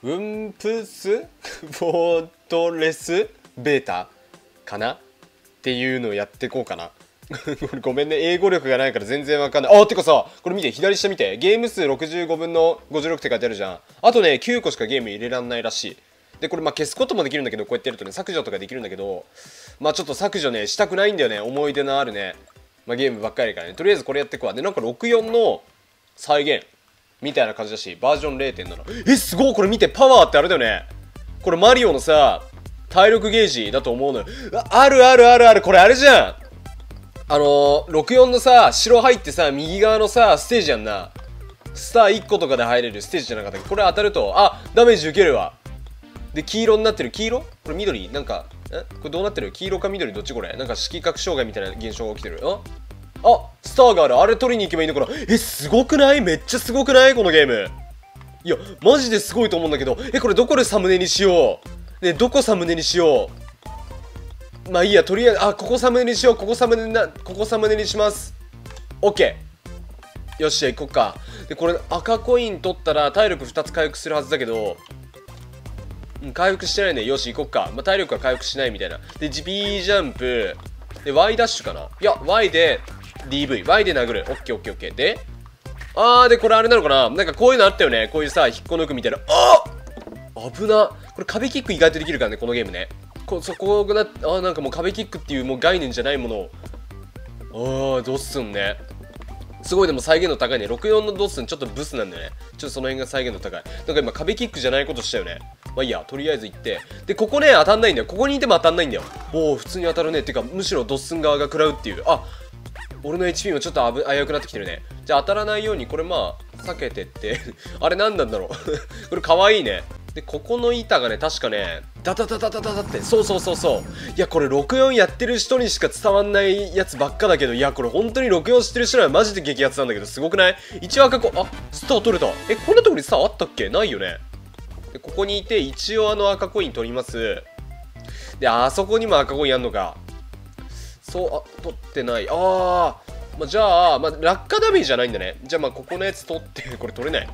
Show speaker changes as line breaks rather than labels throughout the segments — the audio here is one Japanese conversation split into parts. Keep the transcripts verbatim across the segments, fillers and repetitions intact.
ウンプスフォートレスベータかなっていうのをやっていこうかな。ごめんね、英語力がないから全然わかんない。あ、てかさ、これ見て、左下見て、ゲーム数ろくじゅうごぶんのごじゅうろくって書いてあるじゃん。あとね、きゅうこしかゲーム入れらんないらしい。で、これまあ消すこともできるんだけど、こうやってやるとね、削除とかできるんだけど、まあちょっと削除ね、したくないんだよね。思い出のあるね、まあ、ゲームばっかりからね。とりあえずこれやっていくわ。で、なんかろくじゅうよんの再現みたいな感じだし、バージョン れいてんなな。え、すごい、これ見て、パワーってあれだよね。これマリオのさ、体力ゲージだと思うのよ。あるあるあるある、これあれじゃん。あのー、ろくじゅうよんのさ、城入ってさ、右側のさ、ステージやんな。スターいっことかで入れるステージじゃなかったっけ。これ当たると、あ、ダメージ受けるわ。で、黄色になってる。黄色これ緑なんか、えこれどうなってる？黄色か緑どっちこれ？なんか色覚障害みたいな現象が起きてる。ああ、スターがある。あれ取りに行けばいいのかな。え、すごくない？めっちゃすごくない？このゲーム。いや、マジですごいと思うんだけど。え、これどこでサムネにしよう？ね、どこサムネにしよう？まあいいや、とりあえず、あ、ここサムネにしよう。ここサムネな、ここサムネにします。オッケー。よっしゃ、行こっか。で、これ赤コイン取ったら体力ふたつ回復するはずだけど、うん、回復してないね。よし、行こっか。まあ、体力は回復しないみたいな。で、B ジャンプ。で、Y ダッシュかないや、Y で ディーブイ。Y で殴る。オッケーオッケーオッケー。で、あー、で、これあれなのかな、なんかこういうのあったよね。こういうさ、引っこ抜くみたいな。あっ危な。これ壁キック意外とできるからね、このゲームね。こそこが、あー、なんかもう壁キックっていうもう概念じゃないものを。あー、どうすんね。すごいでも再現度高いね。ろくじゅうよんのドッスンちょっとブスなんだよね。ちょっとその辺が再現度高い。なんか今壁キックじゃないことしたよね。まあいいや、とりあえず行って。で、ここね、当たんないんだよ。ここにいても当たんないんだよ。おお、普通に当たるね。てか、むしろドッスン側が食らうっていう。あ、俺の エイチピー もちょっと危うくなってきてるね。じゃあ当たらないように、これまあ、避けてって。あれ何なんだろう。これかわいいね。で、ここの板がね、確かね、ダダダダダダダって、そうそうそうそう。いや、これろくじゅうよんやってる人にしか伝わんないやつばっかだけど、いや、これ本当にろくじゅうよん知ってる人にはマジで激アツなんだけど、すごくない？一応赤こ、あ、スター取れた。え、こんなとこにスターあったっけ？ないよね。で、ここにいて、一応あの赤コイン取ります。で、あそこにも赤コインあんのか。そう、あ、取ってない。あー、まあ、じゃあ、まあ、落下ダメージじゃないんだね。じゃあ、まあ、ここのやつ取って、これ取れない。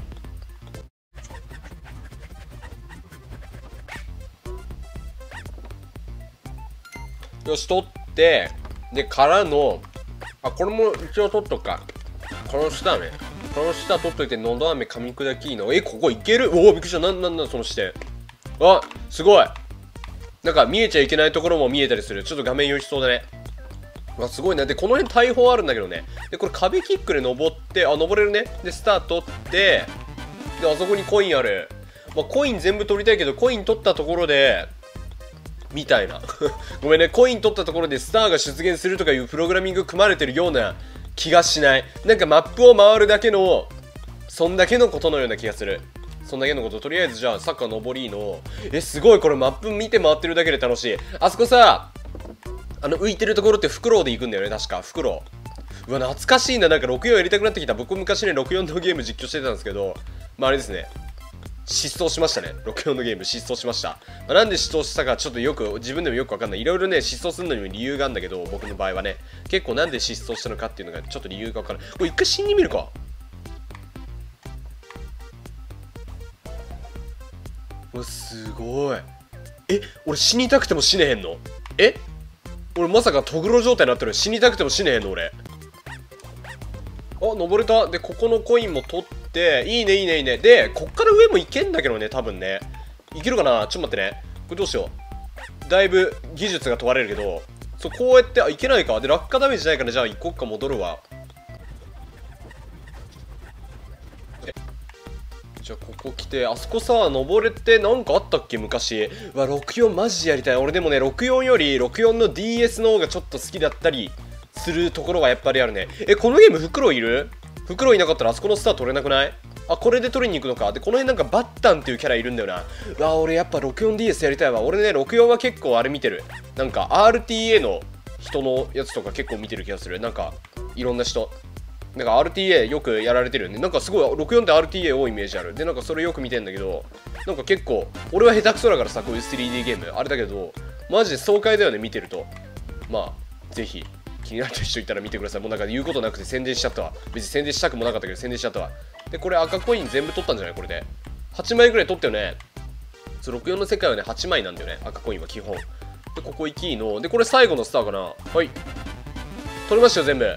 よし、取って、で、からの、あ、これも一応取っとくか。この下ね。この下取っといて、のど飴噛み砕きの。え、ここいける？おお、びっくりした。なんなんなん、その視点。あ、すごい。なんか見えちゃいけないところも見えたりする。ちょっと画面酔いしそうだね。あ、すごいね。で、この辺大砲あるんだけどね。で、これ壁キックで登って、あ、登れるね。で、スター取って、で、あそこにコインある。まあ、コイン全部取りたいけど、コイン取ったところで、みたいな。ごめんね、コイン取ったところでスターが出現するとかいうプログラミング組まれてるような気がしない。なんかマップを回るだけの、そんだけのことのような気がする。そんだけのこと。とりあえずじゃあ、サッカー登りの。え、すごい、これマップ見て回ってるだけで楽しい。あそこさ、あの浮いてるところってフクロウで行くんだよね、確か。フクロウ。うわ、懐かしいな。なんかろくじゅうよんやりたくなってきた。僕昔ね、ろくじゅうよんのゲーム実況してたんですけど、まああれですね。失踪しましたね。ろくじゅうよんのゲーム失踪しました。まあ、なんで失踪したかちょっとよく、自分でもよくわかんない。いろいろね、失踪するのにも理由があるんだけど、僕の場合はね。結構なんで失踪したのかっていうのがちょっと理由がわからない。これ一回死んでみるか。うわ、すごい。え、俺死にたくても死ねへんの？え？俺まさかトグロ状態になってる。死にたくても死ねへんの俺。あ、登れた。で、ここのコインも取って、いいねいいねいいね。で、こっから上も行けんだけどね、多分ね。いけるかな？ちょっと待ってね。これどうしよう。だいぶ技術が問われるけど、そう、こうやって、あ、いけないか。で、落下ダメージないから、じゃあ行こっか、戻るわ。じゃあここ来て、あそこさ、登れてなんかあったっけ昔。うわ、ろくじゅうよんマジやりたい。俺でもね、ろくじゅうよんよりろくじゅうよんの ディーエス の方がちょっと好きだったりするところがやっぱりあるね。え、このゲームフクロウいる？フクロウいなかったらあそこのスター取れなくない？あ、これで取りに行くのか。で、この辺なんかバッタンっていうキャラいるんだよな。うわ、俺やっぱ ろくじゅうよんディーエス やりたいわ。俺ね、ろくじゅうよんは結構あれ見てる。なんか アールティーエー の人のやつとか結構見てる気がする。なんか、いろんな人。なんか アールティーエー よくやられてるよね。なんかすごいろくじゅうよんって アールティーエー 多いイメージある。で、なんかそれよく見てんだけど、なんか結構、俺は下手くそだからさ、こういう スリーディー ゲーム。あれだけど、マジで爽快だよね、見てると。まあ、ぜひ、気になった人いたら見てください。もうなんか言うことなくて宣伝しちゃったわ。別に宣伝したくもなかったけど宣伝しちゃったわ。で、これ赤コイン全部取ったんじゃないこれで。はちまいぐらい取ったよね。 そう、ろくよんの世界はねはちまいなんだよね、赤コインは基本で。ここ行きので、これ最後のスターかな。はい、取りましたよ全部。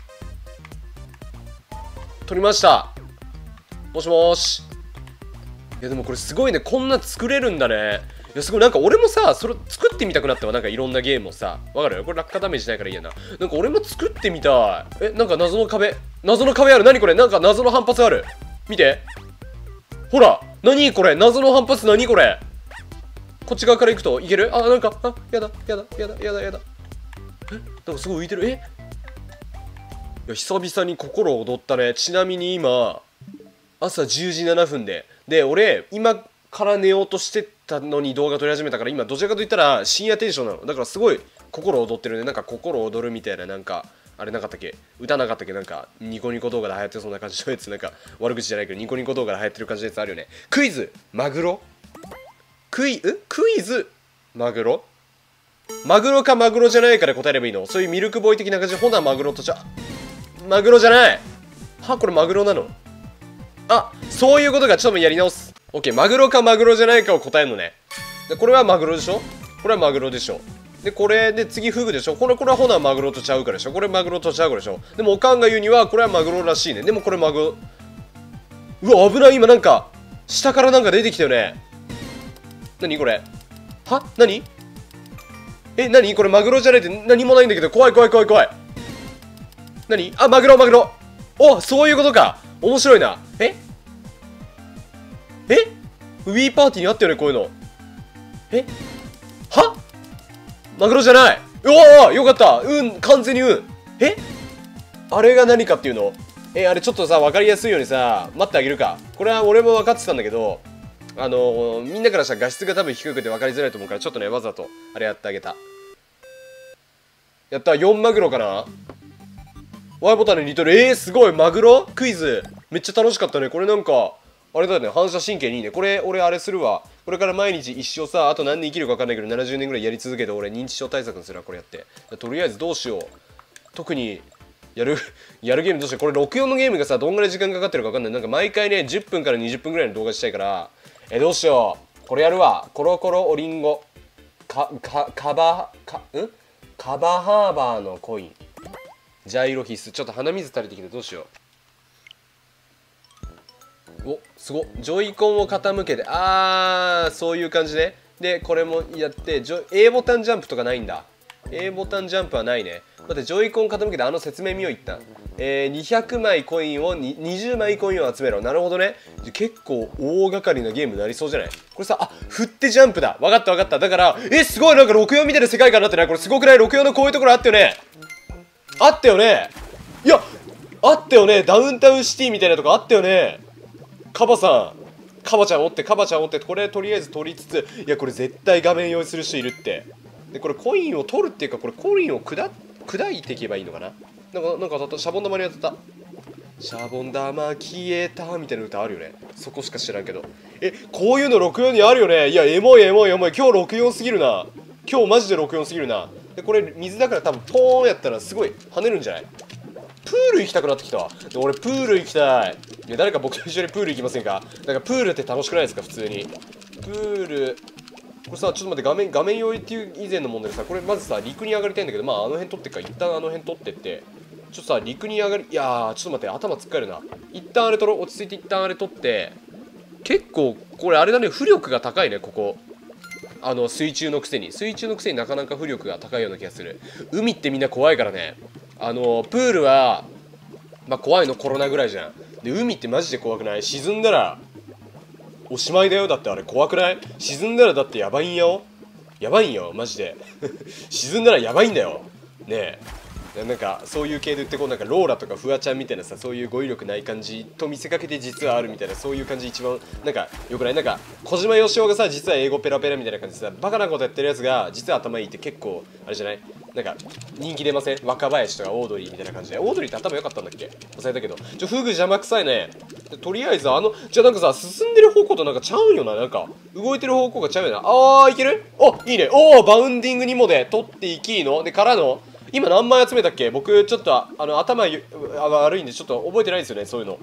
取りました。もしもーし。いやでもこれすごいね、こんな作れるんだね。いやすごい、なんか俺もさ、それ作ってみたくなったわ。なんかいろんなゲームをさ、わかる？これ落下ダメージないからいいやな。なんか俺も作ってみたい。え、なんか謎の壁、謎の壁ある。何これ？なんか謎の反発ある。見て、ほら、何これ、謎の反発。何これ。こっち側から行くといける？あ、なんか、あ、やだやだやだやだやだ。え、なんかすごい浮いてる。え、いや久々に心躍ったね。ちなみに今朝じゅうじななふんで、で俺今から寝ようとしてたのに動画撮り始めたから、今どちらかといったら深夜テンションなの。だからすごい心躍ってるね。なんか心躍るみたいな、なんかあれなかったっけ、歌なかったっけ、なんかニコニコ動画で流行ってそうな感じのやつ、なんか悪口じゃないけどニコニコ動画で流行ってる感じのやつあるよね。クイズマグロ、クイんクイズマグロ、マグロかマグロじゃないかで答えればいいの？そういうミルクボーイ的な感じで、ほなマグロとじゃマグロじゃない。は、これマグロなの？あ、そういうことか。ちょっとやり直す。オッケー、マグロかマグロじゃないかを答えるのね。で、これはマグロでしょ、これはマグロでしょ。で、これで次フグでしょ、これ、これはほなマグロとちゃうからでしょ、これマグロとちゃうからでしょ。でもおかんが言うにはこれはマグロらしいね。でもこれマグロ、うわ危ない。今なんか下からなんか出てきたよね。何これ、は、何、え、何これ、マグロじゃないって何もないんだけど、怖い怖い怖い怖い。何、あ、マグロマグロ、お、そういうことか。面白いな。ええ、ウィーパーティーにあったよねこういうの。え、は、マグロじゃない。うわー、よかった。うん、完全にうん。え、あれが何かっていうの？え、あれちょっとさ分かりやすいようにさ待ってあげるか。これは俺も分かってたんだけど、あのー、みんなからしたら画質が多分低くて分かりづらいと思うから、ちょっとねわざとあれやってあげた。やった、よんマグロかな。 Y ボタンに似とる。えー、すごい。マグロクイズめっちゃ楽しかったね。これなんかあれだよね、反射神経にいいね。これ俺あれするわ。これから毎日一生さ、あと何年生きるか分かんないけどななじゅうねんぐらいやり続けて、俺認知症対策にするわこれやって。とりあえずどうしよう。特にやるやるゲームどうしよう。これろくよんのゲームがさどんぐらい時間かかってるか分かんない。なんか毎回ねじゅっぷんからにじゅっぷんぐらいの動画したいから、えどうしよう。これやるわ。コロコロおりんごかかカバかんカバハーバーのコイン、ジャイロ必須。ちょっと鼻水垂れてきてどうしよう。お、すごっ。ジョイコンを傾けて、あーそういう感じね。でこれもやって、ジョ A ボタンジャンプとかないんだ。 A ボタンジャンプはないね。待って、ジョイコン傾けてあの説明見よう一旦。えー、にひゃくまいコインをににじゅうまいコインを集めろ。なるほどね。結構大掛かりなゲームになりそうじゃない？これさ、あ、振ってジャンプだ。分かった分かった。だからえすごい、なんかろくよん見てる世界観になってない？これすごくない？ろくよんのこういうところあったよね。あったよね。いやあったよね。ダウンタウンシティみたいなとこあったよね。カバさん、カバちゃんおって、カバちゃんおって、これとりあえず取りつつ、いやこれ絶対画面用意する人いるって。でこれコインを取るっていうか、これコインを砕砕いていけばいいのかな。なんかなんか当たった。シャボン玉に当たった。シャボン玉消えたみたいな歌あるよね。そこしか知らんけど。え、こういうのろくよんにあるよね。いやエモいエモいエモい。今日ろくよんすぎるな。今日マジでろくよんすぎるな。でこれ水だから多分ポーンやったらすごい跳ねるんじゃない？プール行きたくなってきたわ。で俺プール行きたい。いや誰か僕と一緒にプール行きませんか？なんかプールって楽しくないですか普通に。プールこれさ、ちょっと待って、画面画面用意っていう以前の問題でさ、これまずさ陸に上がりたいんだけど、まああの辺取ってっから一旦あの辺取ってって、ちょっとさ陸に上がり、いやーちょっと待って、頭つっかえるな。一旦あれ取ろう。落ち着いて一旦あれ取って。結構これあれだね、浮力が高いねここ。あの水中のくせに水中のくせになかなか浮力が高いような気がする。海ってみんな怖いからね。あのプールはまあ怖いのコロナぐらいじゃん。で海ってマジで怖くない？沈んだらおしまいだよ。だってあれ怖くない？沈んだらだってやばいんよ。やばいんよマジで沈んだらやばいんだよねえ。なんかそういう系で言ってこう、なんかローラとかフワちゃんみたいなさ、そういう語彙力ない感じと見せかけて実はあるみたいな、そういう感じ一番なんかよくない？なんか小島よしおがさ実は英語ペラペラみたいな感じでさ、バカなことやってるやつが実は頭いいって結構あれじゃない？なんか人気出ません？若林とかオードリーみたいな感じで。オードリーって頭良かったんだっけ？忘れたけど。ちょフグ邪魔くさいね。とりあえずあのじゃあなんかさ、進んでる方向となんかちゃうんよな。なんか動いてる方向がちゃうよな。あーいける？おいいね。おーバウンディングにもで取っていきのでからの今何枚集めたっけ？僕ちょっとあの頭悪いんでちょっと覚えてないんですよねそういうの。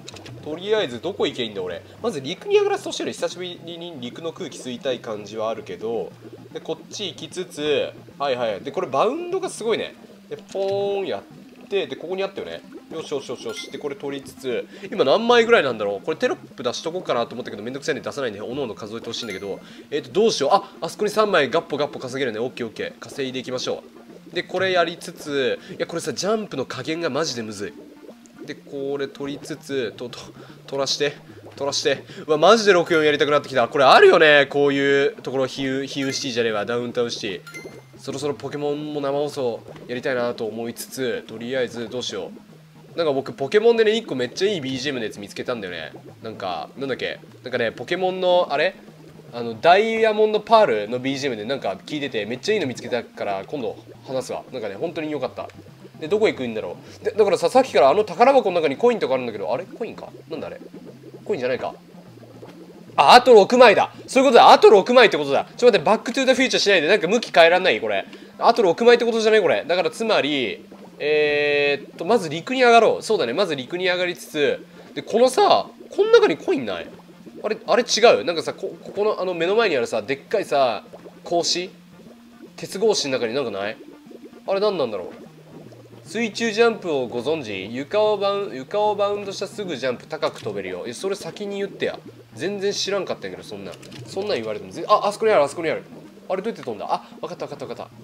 とりあえずどこ行けばいいんだ俺。まず陸に上がらせてほしいの。久しぶりに陸の空気吸いたい感じはあるけど、でこっち行きつつ、はいはい、でこれバウンドがすごいね。でポーンやって、でここにあったよね。よしよしよしよし。でこれ取りつつ、今何枚ぐらいなんだろう。これテロップ出しとこうかなと思ったけどめんどくさいんで出さないんでおのおの数えてほしいんだけど、えっ、ー、とどうしよう。あ、あそこにさんまいガッポガッポ稼げるね。オッケーオッケー、稼いでいきましょう。でこれやりつつ、いやこれさジャンプの加減がマジでむずい。でこれ取りつつとと取らして取らしてうわマジでろくよんやりたくなってきた。これあるよね、こういうところ。ヒューヒューシティじゃねえわ、ダウンタウンシティ。そろそろポケモンも生放送やりたいなと思いつつ、とりあえずどうしよう。なんか僕ポケモンでねいっこめっちゃいい ビージーエム のやつ見つけたんだよね。なんかなんだっけ、なんかねポケモンのあれあのダイヤモンドパールの ビージーエム でなんか聞いててめっちゃいいの見つけたから今度話すわ。なんかね本当に良かった。でどこ行くんだろう。でだからさ、さっきからあの宝箱の中にコインとかあるんだけど、あれコインかなんだあれ、コインじゃないか。あ、あとろくまいだ。そういうことだ。あとろくまいってことだ。ちょっと待って、バックトゥーザフューチャーしないで。なんか向き変えらんないこれ。あとろくまいってことじゃないこれ。だからつまりえー、っとまず陸に上がろう。そうだね、まず陸に上がりつつ、でこのさこの中にコインない？あれあれ違う。なんかさ こ, ここのあの目の前にあるさでっかいさ格子、鉄格子の中になんかない？あれ何なんだろう。水中ジャンプをご存知？床をバウン床をバウンドしたすぐジャンプ、高く飛べるよ。えそれ先に言ってや。全然知らんかったんやけど、そんなそんなん言われてもぜああそこにある、あそこにある。あれどうやって飛んだ？あ、分かった分かった分かった。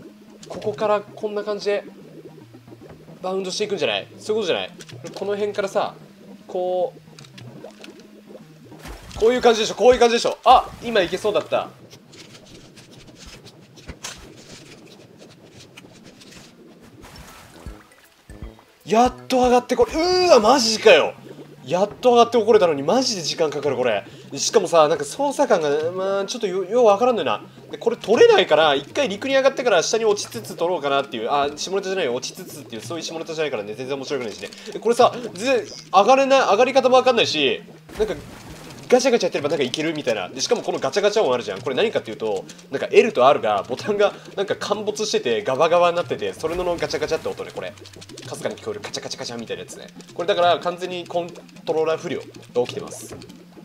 ここからこんな感じでバウンドしていくんじゃない？そういうことじゃない？この辺からさこうこういう感じでしょ、こういう感じでしょ。あ、今いけそうだった。やっと上がってこれ。うーわマジかよ。やっと上がってこれたのにマジで時間かかるこれ。しかもさなんか操作感がまあちょっとよようわからんのよな。でこれ取れないから一回陸に上がってから下に落ちつつ取ろうかなっていう。あ、下ネタじゃないよ、落ちつつっていう、そういう下ネタじゃないからね、全然面白くないしね。でこれさ全然上がれない、上がり方もわかんないし、なんかガチャガチャやってればなんかいけるみたいな。でしかもこのガチャガチャ音あるじゃん。これ何かっていうとなんか エル と アール がボタンがなんか陥没しててガバガバになってて、それのガチャガチャって音ね。これかすかに聞こえるカチャカチャカチャみたいなやつね。これだから完全にコントローラー不良が起きてます。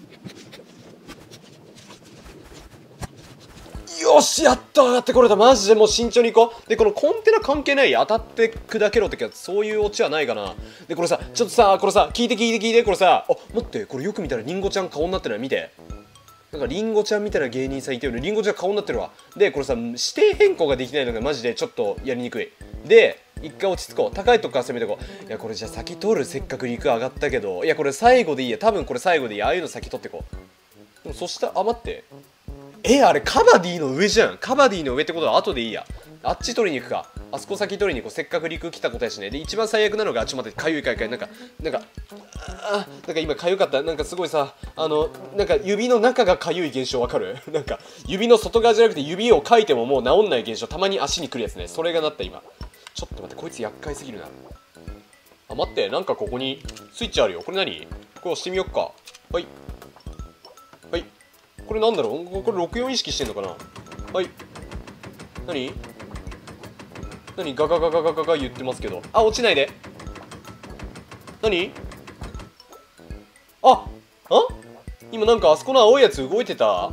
よしやっと上がってこれた。マジでもう慎重に行こう。でこのコンテナ関係ない、当たって砕けろってやつ、そういうオチはないかな。でこれさちょっとさこれさ聞いて聞いて聞いて、これさあ待って、これよく見たらリンゴちゃん顔になってない？見て、なんかリンゴちゃんみたいな芸人さんいたよね。リンゴちゃん顔になってるわ。でこれさ指定変更ができないのがマジでちょっとやりにくい。で一回落ち着こう。高いとこから攻めてこう。いやこれじゃあ先取る、せっかく陸上がったけど。いやこれ最後でいいや、多分これ最後でいいや。ああいうの先取ってこう。でもそしたらあ待って、えあれカバディの上じゃん。カバディの上ってことは後でいいや。あっち取りに行くか。あそこ先取りに行こう。せっかく陸来たことやしね。で一番最悪なのがちょっと待って、かゆいかゆいかゆい、なんかなんかあなんか今かゆかった。なんかすごいさあのなんか指の中がかゆい現象わかる？なんか指の外側じゃなくて指をかいてももう治んない現象、たまに足に来るやつね。それがなった今。ちょっと待って、こいつ厄介すぎるな。あ待って、なんかここにスイッチあるよ。これ何？これ押してみよっか。はいはい、これなんだろう。これろくよん意識してんのかな。はい、何何ガガガガガガガ言ってますけど、あ落ちないで。何ああ今なんかあそこの青いやつ動いてた。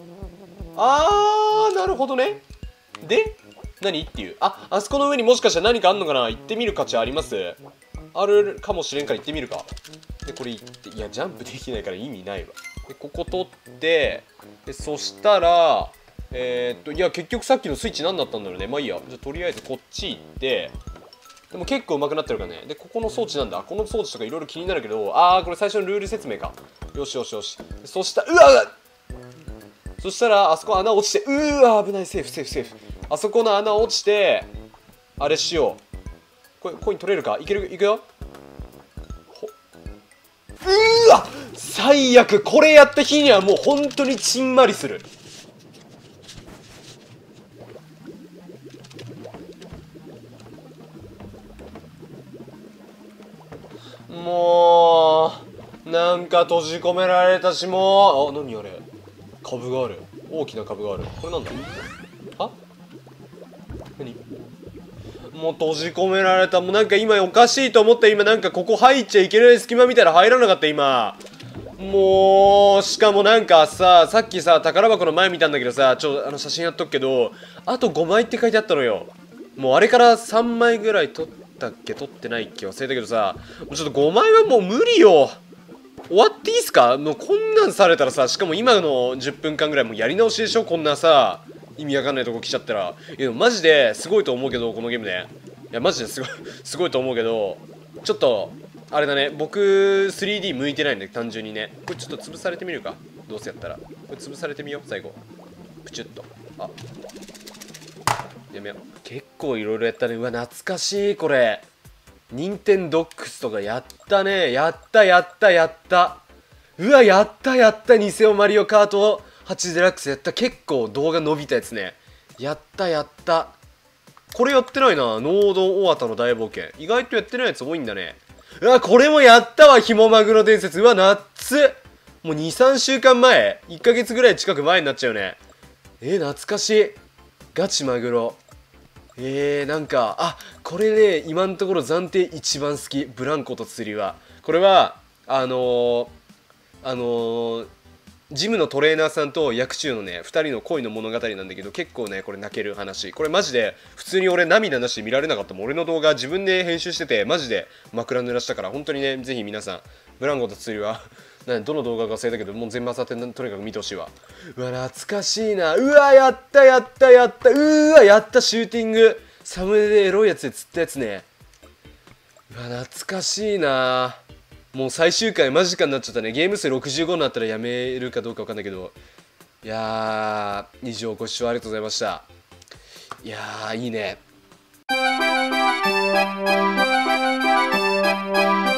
あーなるほどね。で何っていう、ああそこの上にもしかしたら何かあんのかな。行ってみる価値あります？あるかもしれんから行ってみるか。でこれ行って、いやジャンプできないから意味ないわ。でここ取って、でそしたらえー、っといや結局さっきのスイッチ何だったんだろうね。まあいいや、じゃあとりあえずこっち行って、でも結構上手くなってるからね。でここの装置なんだ。この装置とかいろいろ気になるけど、ああこれ最初のルール説明か。よしよしよし。そしたらうわそしたらあそこ穴落ちて、うわ危ない、セーフセーフセーフ。あそこの穴落ちてあれしよう。これコイン取れるか。いける、いくよ。うわ最悪。これやった日にはもう本当にちんまりする。もうなんか閉じ込められたし、もうあ何あれ、株がある、大きな株がある。これなんだ。あ何、もう閉じ込められた。もうなんか今おかしいと思った。今なんかここ入っちゃいけない隙間みたいな入らなかった今。 もうしかもなんかさ、さっきさ宝箱の前見たんだけどさ、ちょあの写真やっとくけど、あとごまいって書いてあったのよ。もうあれからさんまいぐらい取ったっけ、取ってないっけ忘れたけどさ、もうちょっとごまいはもう無理よ。終わっていいっすか？もうこんなんされたらさ、しかも今のじゅっぷんかんぐらいもうやり直しでしょ、こんなさ意味わかんないとこ来ちゃったら。いやマジですごいと思うけど、このゲームね。いやマジですごいすごいと思うけど、ちょっとあれだね、僕 スリーディー 向いてないんで、単純にね。これちょっと潰されてみるか、どうせやったら。これ潰されてみよう、最後プチュッと。あ、やめよう。結構いろいろやったね。うわ懐かしい。これ任天堂 ドックスとかやったね。やったやったやった。うわやったやった。偽オマリオカートはちデラックスやった。結構動画伸びたやつね。やったやった。これやってないな。ノードオアタの大冒険。意外とやってないやつ多いんだね。うわこれもやったわ。ひもマグロ伝説。うわ夏。もうにさんしゅうかんまえ、いっかげつぐらい近く前になっちゃうね。えー、懐かしい。ガチマグロ。えー、なんかあこれね、今のところ暫定一番好き。ブランコと釣りは。これはあのー、あのー、ジムのトレーナーさんと薬中のねふたりの恋の物語なんだけど、結構ねこれ泣ける話。これマジで普通に俺涙なしで見られなかったもん。俺の動画自分で編集しててマジで枕濡らしたから、本当にねぜひ皆さんブランコと釣りはどの動画か忘れたけど、もう全部あさってとにかく見てほしいわ。うわ懐かしいな。うわやったやったやった。うわやった。シューティングサムネでエロいやつで釣ったやつね。うわ懐かしいな。もう最終回間近になっちゃったね。ゲーム数ろくじゅうごになったらやめるかどうか分かんないけど、いやー以上ご視聴ありがとうございました。いやーいいね。